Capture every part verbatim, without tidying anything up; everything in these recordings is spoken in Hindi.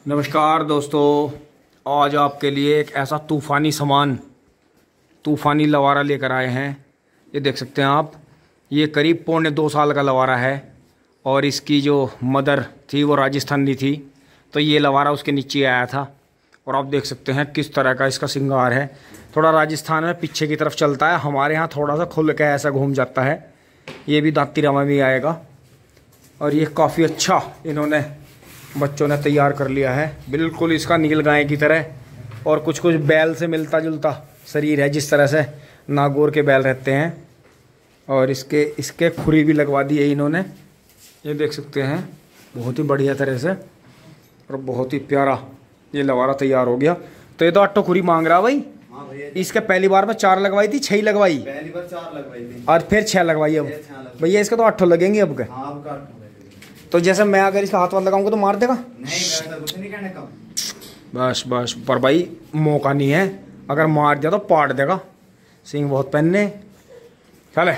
नमस्कार दोस्तों, आज आपके लिए एक ऐसा तूफ़ानी सामान तूफ़ानी लवारा लेकर आए हैं। ये देख सकते हैं आप, ये करीब पौने दो साल का लवारा है और इसकी जो मदर थी वो राजस्थानी थी, तो ये लवारा उसके नीचे आया था। और आप देख सकते हैं किस तरह का इसका श्रृंगार है। थोड़ा राजस्थान में पीछे की तरफ चलता है, हमारे यहाँ थोड़ा सा खुल के ऐसा घूम जाता है। ये भी दांतीरामा में आएगा और ये काफ़ी अच्छा इन्होंने बच्चों ने तैयार कर लिया है। बिल्कुल इसका नील गाय की तरह और कुछ कुछ बैल से मिलता जुलता शरीर है, जिस तरह से नागौर के बैल रहते हैं। और इसके इसके खुरी भी लगवा दी है इन्होंने, ये देख सकते हैं, बहुत ही बढ़िया तरह से और बहुत ही प्यारा ये लवारा तैयार हो गया। तो ये तो अट्ठो खुरी मांग रहा भाई। हाँ भैया, इसके पहली बार में चार लगवाई थी, छह लगवाई, पहली बार चार लगवाई थी और फिर छह लगवाई। अब भैया इसके तो अट्ठो लगेंगे अब के। हाँ, अब काट तो जैसे मैं अगर इसका हाथ वाथ लगाऊंगा तो मार देगा? नहीं, वैसा कुछ नहीं कहने का। बस बस, पर भाई मौका नहीं है, अगर मार दिया तो पाट देगा। सिंह बहुत पहनने चले।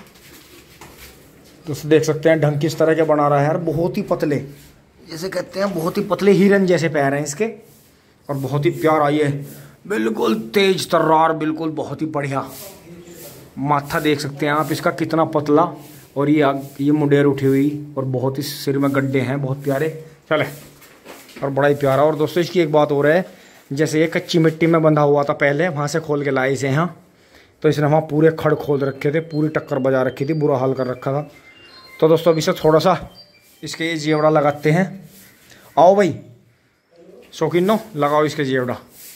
तो देख सकते हैं ढंग किस तरह के बना रहा है यार, बहुत ही पतले, जैसे कहते हैं बहुत ही पतले हिरन जैसे पैर हैं इसके, और बहुत ही प्यारा ये बिल्कुल तेज तर्रार, बिल्कुल बहुत ही बढ़िया। माथा देख सकते हैं आप इसका कितना पतला, और ये ये मुंडेर उठी हुई, और बहुत ही सिर में गड्ढे हैं, बहुत प्यारे चले, और बड़ा ही प्यारा। और दोस्तों इसकी एक बात और है, जैसे ये कच्ची मिट्टी में बंधा हुआ था पहले, वहाँ से खोल के लाए इसे यहाँ, तो इसने वहाँ पूरे खड़ खोल रखे थे, पूरी टक्कर बजा रखी थी, बुरा हाल कर रखा था। तो दोस्तों अब इसे थोड़ा सा इसके ये जेवड़ा लगाते हैं। आओ भाई शौकीनो, लगाओ इसके जेवड़ा।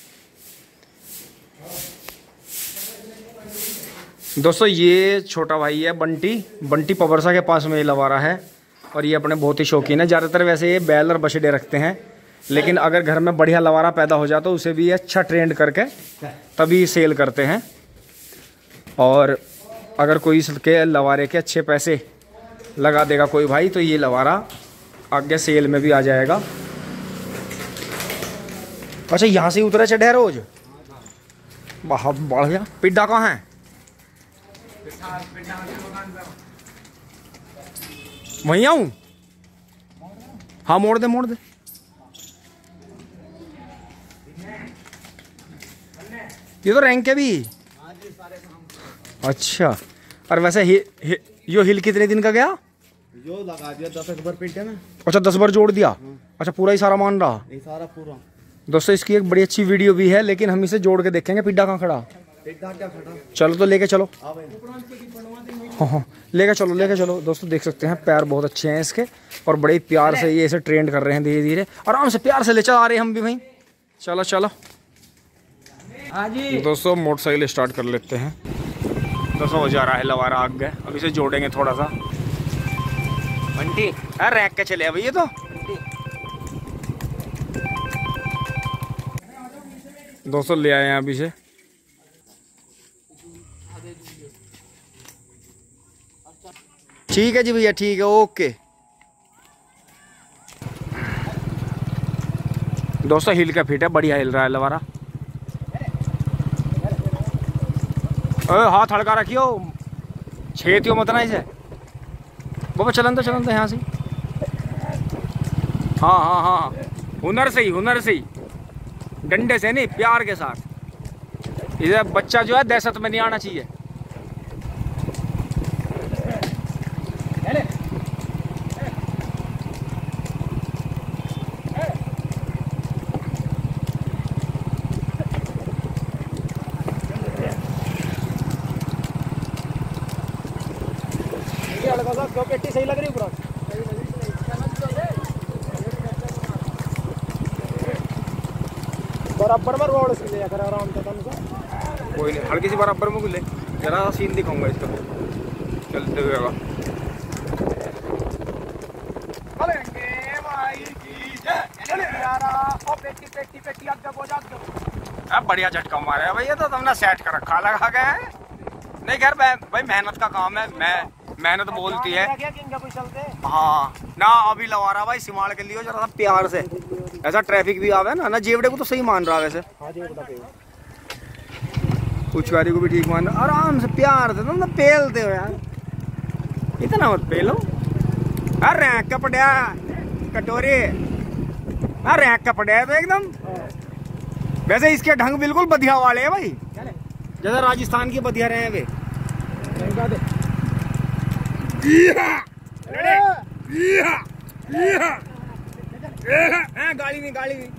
दोस्तों ये छोटा भाई है बंटी, बंटी पबरसा के पास में ये लवारा है, और ये अपने बहुत ही शौकीन है। ज़्यादातर वैसे ये बैल और बछड़े रखते हैं, लेकिन अगर घर में बढ़िया लवारा पैदा हो जाए तो उसे भी अच्छा ट्रेंड करके तभी सेल करते हैं। और अगर कोई इसके लवारे के अच्छे पैसे लगा देगा कोई भाई, तो ये लवारा आगे सेल में भी आ जाएगा। अच्छा, यहाँ से उतरे चढ़े रोज? वाह बढ़िया। पिड्डा कहाँ है? वहीं आऊं? हाँ मोड़ दे मोड़ दे। ये तो रैंक है भी। अच्छा, और वैसे ही, ही, यो हिल कितने दिन का गया? जो लगा दिया दस बार पेटे में। अच्छा, दस बार जोड़ दिया। अच्छा, पूरा ही सारा मान रहा? ये सारा पूरा। दोस्तों इसकी एक बड़ी अच्छी वीडियो भी है, लेकिन हम इसे जोड़ के देखेंगे। पिड्डा कहाँ खड़ा? पेटा क्या खड़ा? चलो तो लेके चलो। हाँ हाँ लेके चलो लेके चलो। दोस्तों देख सकते हैं पैर बहुत अच्छे हैं इसके, और बड़े प्यार से ये इसे ट्रेंड कर रहे हैं, धीरे धीरे आराम से प्यार से ले चल आ रहे हैं हम भी भाई। चलो चलो दोस्तों, मोटरसाइकिल स्टार्ट कर लेते हैं। दोस्तों हो जा रहा है लवारा आगे, अब इसे जोड़ेंगे थोड़ा सा। बंटी अरे रैक के चले भैया, तो दोस्तों ले आए हैं अभी से। ठीक है जी भैया, ठीक है, ओके। दोस्तों हिल का फिट है, बढ़िया हिल रहा है लवारा। ओए हाथ हड़का रखियो, छेतियो मत ना इसे बाबा। चलन तो चलन तो यहाँ से। हाँ हाँ हाँ, हुनर से ही हुनर से ही, डंडे से नहीं, प्यार के साथ। इसे बच्चा जो है दहशत में नहीं आना चाहिए। पेटी सही लग रही है, बराबर में रोड से ले आराम से। कोई नहीं, हल्की सी बराबर में ले, जरा सीन दिखाऊंगा इसका चलते हुए। अब बढ़िया झटका मारा है भैया, तो तुमने सेट कर रखा लगा गया है। नहीं खैर भाई, मेहनत का काम है, मैं मेहनत बोलती है। हाँ ना, अभी लवारा भाई सिमाड़ के लिए जरा सा प्यार से, ऐसा ट्रैफिक भी आवे ना ना। जेवड़े को तो सही मान रहा वैसे, उचकारी को भी ठीक मान रहा। आराम से प्यार से तुम पेलते हो यार, इतना मत पेलो। अरे कपड़े कटोरे हाँ रैक का पड़े है तो एकदम। वैसे इसके ढंग बिल्कुल बढ़िया वाले हैं भाई, जैसे राजस्थान की बढ़िया रहे हैं वे। गाड़ी नहीं गाड़ी नहीं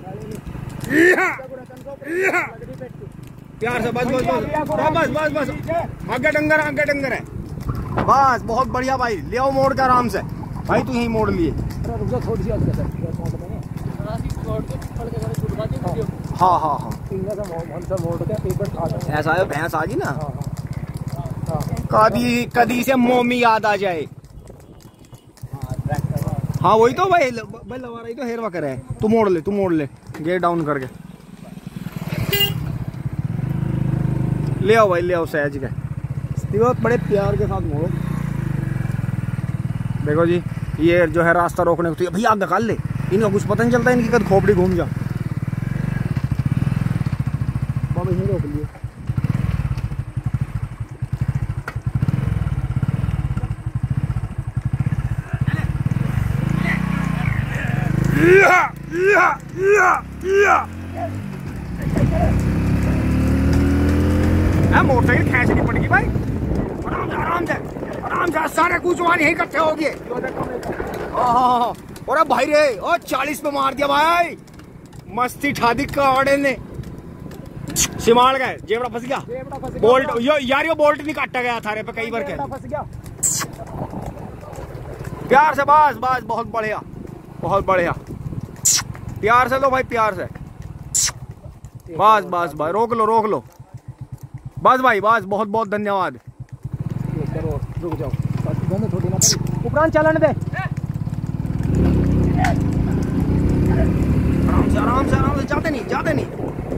प्यार से बस बस बस बस बस बस आगे डंगर आगे डंगर है बस। बहुत बढ़िया भाई, ले आओ मोड़ के आराम से भाई, तू यही मोड़ लिए। हाँ हाँ हाँ ऐसा है, भैंस आ गई ना, कदी कदी से मोमी याद आ जाए। हाँ वही तो भाई भाई लगा रही तो हेर वकर है। तू मोड़ ले, तू मोड़ ले, गेट डाउन करके ले आओ भाई, ले आओ सहज के। बहुत बड़े प्यार के साथ मोड़ो। देखो जी ये जो है रास्ता रोकने को, तो भैया आप निकाल ले, इनको कुछ पता नहीं चलता इनकी कद खोपड़ी घूम जा। बाबा यहीं रोक लिए। या, या, या, या। मोटरसाइकिल खींचनी पड़ेगी भाई, आराम से आराम से आराम से, सारे कुचवान यही इकट्ठे हो गए। और भाई रे ओ चालीस पे मार दिया भाई, मस्ती ठादी कावड़े ने सिमाल गए, जेबड़ा फंस गया, बोल्ट यो यार यो बोल्ट नहीं काटा गया थारे पे कई बार के फंस गया। प्यार से बस बस, बहुत बढ़िया बहुत बढ़िया, प्यार से लो भाई प्यार से, बस बस भाई रोक लो रोक लो बस भाई बस। बहुत बहुत धन्यवाद। रुक जाओ उपरांत चलन दे, आराम से आराम से आराम से, जाते नहीं जाते नहीं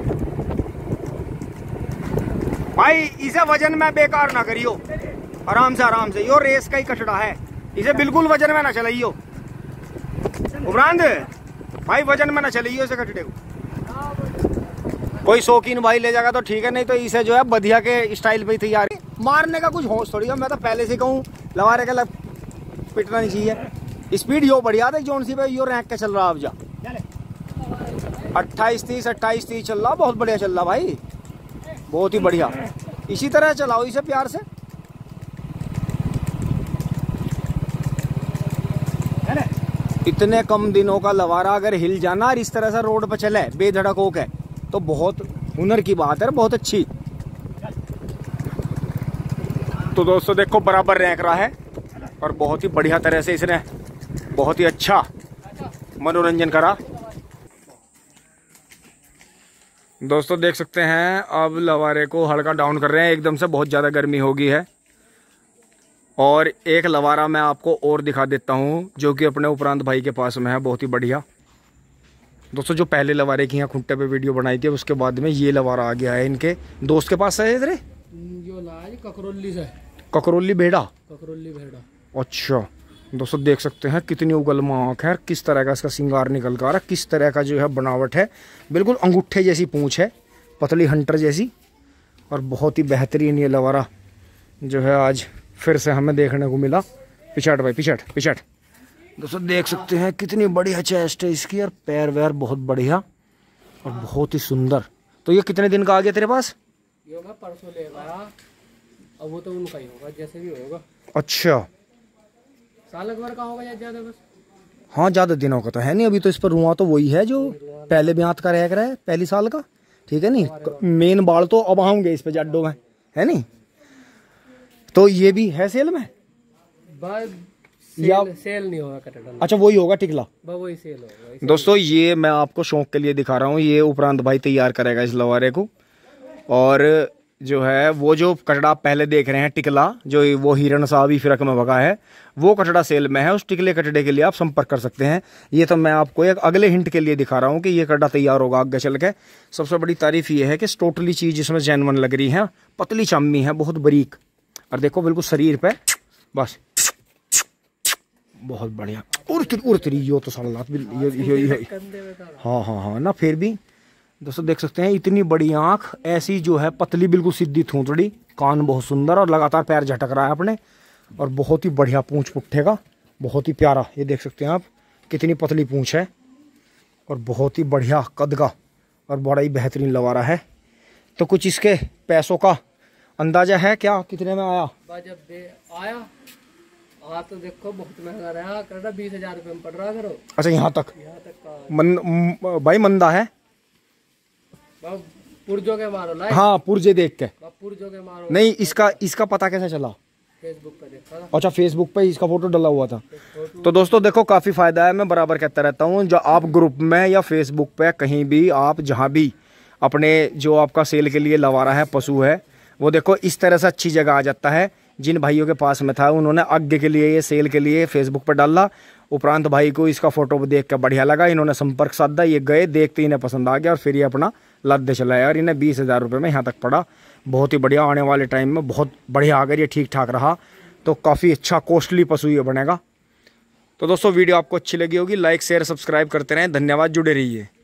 भाई। इसे वजन में बेकार ना करियो, आराम से आराम से, यो रेस का ही कचड़ा है, इसे बिल्कुल वजन में ना चलाइयो उपरांत भाई, वजन में ना चलाइयो इसे कचड़े को। कोई शौकीन भाई ले जाएगा तो ठीक है, नहीं तो इसे जो है बढ़िया के स्टाइल पे तैयार मारने का कुछ होश थोड़ी है। मैं तो पहले से कहूँ लवारे का लग पिटना नहीं चाहिए। स्पीड यो बढ़िया था जोन सी पे यो रैंक के चल रहा अब जा अट्ठाईस तीस अट्ठाईस तीस चल रहा, बहुत बढ़िया चल रहा भाई, बहुत ही बढ़िया। इसी तरह चलाओ इसे प्यार से। इतने कम दिनों का लवारा अगर हिल जाना और इस तरह से रोड पर चले बेधड़क होके तो बहुत हुनर की बात है, बहुत अच्छी। तो दोस्तों देखो बराबर रैंक रहा है और बहुत ही बढ़िया तरह से इसने बहुत ही अच्छा मनोरंजन करा। दोस्तों देख सकते हैं अब लवारे को हल्का डाउन कर रहे हैं, एकदम से बहुत ज़्यादा गर्मी हो गई है। और एक लवारा मैं आपको और दिखा देता हूँ जो कि अपने उपरांत भाई के पास में है, बहुत ही बढ़िया। दोस्तों जो पहले लवारे की यहाँ खुंटे पे वीडियो बनाई थी उसके बाद में ये लवारा आ गया है इनके दोस्त के पास है इधर ककरोली से, ककरोली भेड़ा ककरोली भेड़ा। अच्छा दोस्तों देख सकते हैं कितनी उगल आँख है, किस तरह का इसका श्रृंगार निकल कर आ रहा है, किस तरह का जो है बनावट है, बिल्कुल अंगूठे जैसी पूंछ है, पतली हंटर जैसी। और बहुत ही बेहतरीन ये लवारा जो है आज फिर से हमें देखने को मिला। पिछाड़ भाई पिछाड़ पिछाड़। दोस्तों देख सकते हैं कितनी बढ़िया चेस्ट है इसकी, और पैर वैर बहुत बढ़िया और बहुत ही सुंदर। तो ये कितने दिन का आ गया तेरे पास? ये मैं परसों ले गया, अब वो तो उनका ही होगा जैसे भी होगा। अच्छा साल भर का होगा या ज्यादा? बस हाँ ज्यादा दिनों का तो है नहीं, अभी तो इस पर रुआ तो वही है जो पहले ब्यात का रह रहा है, पहली साल का, ठीक है नहीं। मेन बाल तो अब आऊंगे इस पे जड्डों में है नहीं। तो ये भी है सेल में सेल, या सेल नहीं होगा कटड़ा। अच्छा वही होगा टिकला, वही सेल होगा। दोस्तों ये मैं आपको शौक के लिए दिखा रहा हूँ, ये उपरांत भाई तैयार करेगा इस लवारे को। और जो है वो जो कटड़ा आप पहले देख रहे हैं टिकला, जो वो हिरण साहबी फिरक में भगा है, वो कटड़ा सेल में है। उस टिकले कटड़े के लिए आप संपर्क कर सकते हैं। ये तो मैं आपको एक अगले हिंट के लिए दिखा रहा हूँ कि ये कटड़ा तैयार होगा आगे चल के। सबसे बड़ी तारीफ ये है कि टोटली चीज इसमें जेन्युइन लग रही है, पतली चामी है, बहुत बारीक, और देखो बिल्कुल शरीर पे बस बहुत बढ़िया। उड़ उड़तरी यो तो साला हाँ हाँ हाँ ना। फिर भी दोस्तों देख सकते हैं इतनी बड़ी आंख, ऐसी जो है पतली बिल्कुल सीधी थूथड़ी, कान बहुत सुंदर और लगातार पैर झटक रहा है अपने, और बहुत ही बढ़िया पूंछ पुट्ठे का, बहुत ही प्यारा। ये देख सकते हैं आप कितनी पतली पूंछ है, और बहुत ही बढ़िया कद का और बड़ा ही बेहतरीन लवारा है। तो कुछ इसके पैसों का अंदाजा है क्या, कितने में आया? जब दे आया हाँ तो देखो बहुत महंगा रहा, कर रहा बीस हजार रुपये में पड़ रहा करो। अच्छा यहाँ तक यहाँ तक का मन, म, भाई मंदा है पुरजो के मारो लाए। हाँ पुरजे देख के पुरजो के मारो। नहीं, इसका इसका पता कैसे चला? फेसबुक पे देखा था। अच्छा फेसबुक पे इसका फोटो डला हुआ था। तो दोस्तों देखो काफ़ी फ़ायदा है, मैं बराबर कहता रहता हूँ, जो आप ग्रुप में या फेसबुक पे कहीं भी आप जहाँ भी अपने जो आपका सेल के लिए लवारा है, पशु है, वो देखो इस तरह से अच्छी जगह आ जाता है। जिन भाइयों के पास में था उन्होंने आगे के लिए ये सेल के लिए फेसबुक पर डाला, उपरांत भाई को इसका फोटो देख कर बढ़िया लगा, इन्होंने संपर्क साधा, ये गए देखते इन्हें पसंद आ गया और फिर ये अपना लद्दे चलाया और इन्हें बीस हज़ार रुपये में यहाँ तक पड़ा। बहुत ही बढ़िया, आने वाले टाइम में बहुत बढ़िया, अगर ये ठीक ठाक रहा तो काफ़ी अच्छा कॉस्टली पशु ये बनेगा। तो दोस्तों वीडियो आपको अच्छी लगी होगी, लाइक शेयर सब्सक्राइब करते रहें। धन्यवाद, जुड़े रहिए।